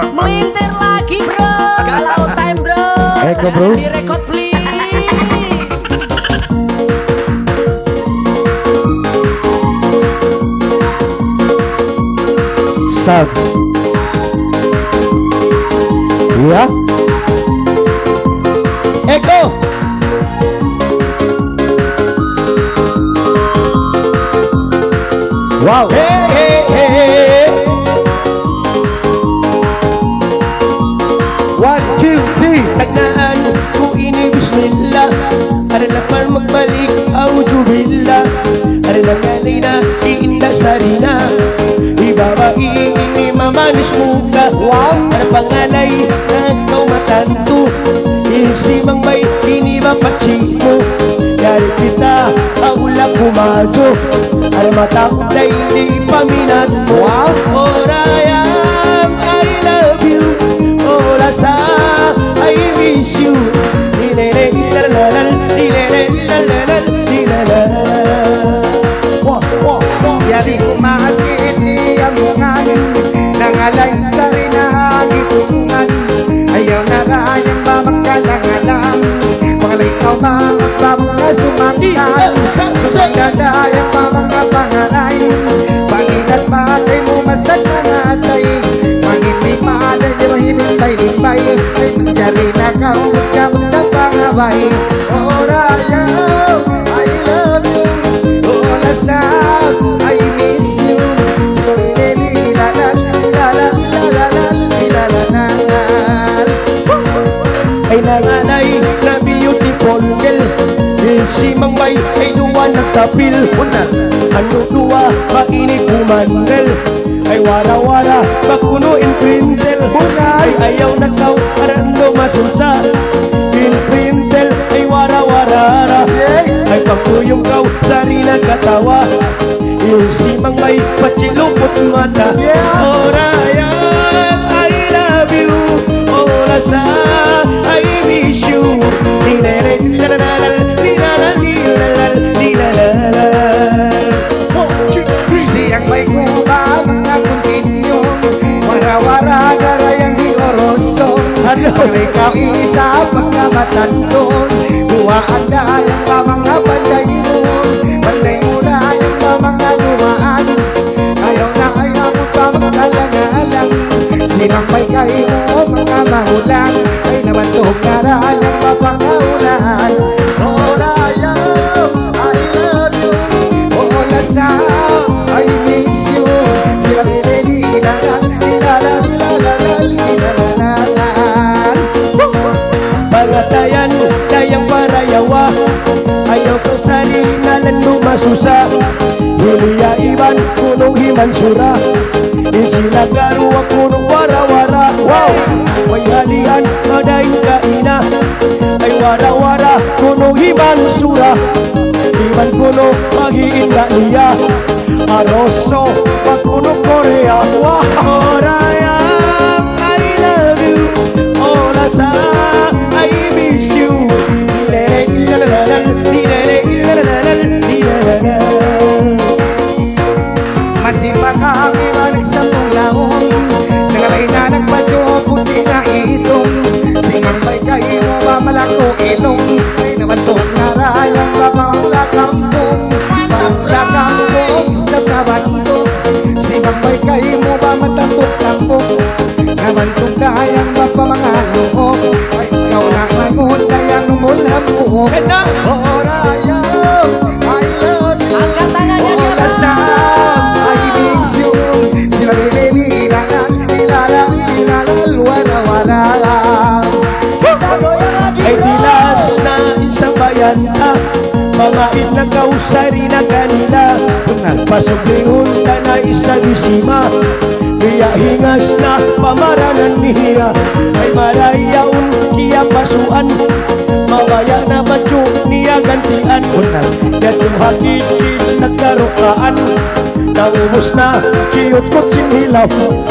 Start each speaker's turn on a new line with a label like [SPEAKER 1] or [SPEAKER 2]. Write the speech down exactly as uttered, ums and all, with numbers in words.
[SPEAKER 1] Melintir lagi bro, galau time bro.
[SPEAKER 2] Eko bro.
[SPEAKER 1] Direkod please.
[SPEAKER 2] Start. Ya. Eko. Wow. Hey hey hey. One two three.
[SPEAKER 3] Tagnaan ko ini bismillah. Ada lapar magbalik auzubillah. Ada nangalay na iinda sarina. Ibabae ini mamanis muka. Wow. Ada pangalay na ikaw matanto. Isi mangbay ini mapachimo. Dari kita aula kumajo. Ada matapday di paminat mo. Wow. Orayang I love you. Orasa I miss you. Dilere dilalal dilere dilalal dilalal.
[SPEAKER 2] Wah wah wah.
[SPEAKER 4] Jadi kumasisi ang bunganin nangalay sa rinahang itungan. Ayaw na rayang mamangkalang-alang. Pangalay ikaw mga sumangkan. Magdadayang mamangkapangalay. Pangina't matay mo masad na natay. Mangilimay ay mahilipay-lipay. Ay manjari na ka magkamot na pangabay. Oh rayaw, I love you. Oh lasap, I miss you. Lilalan, lilalan, lilalan, lilalan.
[SPEAKER 3] Ay nanganay na beautiful girl. Si mangbay ay duwa nagtapil. Ano duwa mainit kumandel. Ay wara-wara bakunuin printel. Ay ayaw na kaw arando masunsa. In printel ay wara-wara. Ay pagkuyong kaw sari nagkatawa. Si mangbay pachilupot mata. Orayang I love you. Orasa I miss you. Dilere dilalal dilalal dilalal dilalal.
[SPEAKER 4] Siyang may kuba mga kuntinyo. Wara-wara garayang hioroso. Ang ikaw isa mga matandon. Buwaan dahil pa mga banday mo. Banday mo na yung pa mga dumaan. Ayaw na ayaw mo pa magkalang-alang. Sinang may kayo mga mahulang. Ay naman tuhog na rayang papangaulan. Oh rayaw, I love you. Oh lasap, I miss you. Sila lili ilalan, ilalan, ilalan, ilalan.
[SPEAKER 3] Pangatayan, dayang parayawa. Ayaw ko sali na lando masusa. Huliya iban, punong himansura. Isinagaru ang punong wara-wara. Wow! May halian, madaing kaina. Ay wara-wara, punong himansura. Iban kuno, maghiinda niya. Aroso, pagkuno Korea. Wow! Orayang, I love you. Orasa, I miss you. Dilere, dilalal, dilere, dilalal, dilalal.
[SPEAKER 4] Masipag kami balik sa tulaon. Nangalay na nagpadyo, puti na itong. Singang may kayo, mamalako ilong. Ay naman tong narayang babawala kampong. Babawala kampong sa kabantong. Singang may kayo mo ba matambok-tambok. Naman tong kayang mapamangalong. Ay ikaw na mangun, kayang umulhambuhok. Oh rayaw, I love you.
[SPEAKER 1] Angkat tangannya
[SPEAKER 4] Oh lasap, I miss you. Sila lililalan, lilalan, lilalan, wara-wara.
[SPEAKER 3] Ay dilas na isang bayan ah. Mga inagaw sari na kanila. Pasok lingon ka na isa disima. Kaya hingas na pamaranan niya. Ay marayaon kiya pasuan. Mawaya na badyo niya gantian. Yatong hakikil nagkarokaan. Naubos na kiyot ko sinilaw.